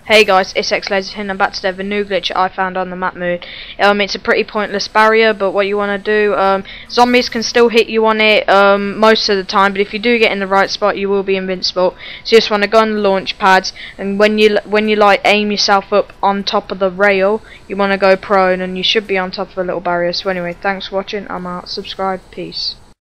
Hey guys, it's XLaser here and I'm back today with a new glitch I found on the map mood. It's a pretty pointless barrier, but what you want to do, zombies can still hit you on it most of the time, but if you do get in the right spot you will be invincible. So you just want to go on the launch pads, and when you like aim yourself up on top of the rail, you want to go prone and you should be on top of a little barrier. So anyway, thanks for watching, I'm out, subscribe, peace.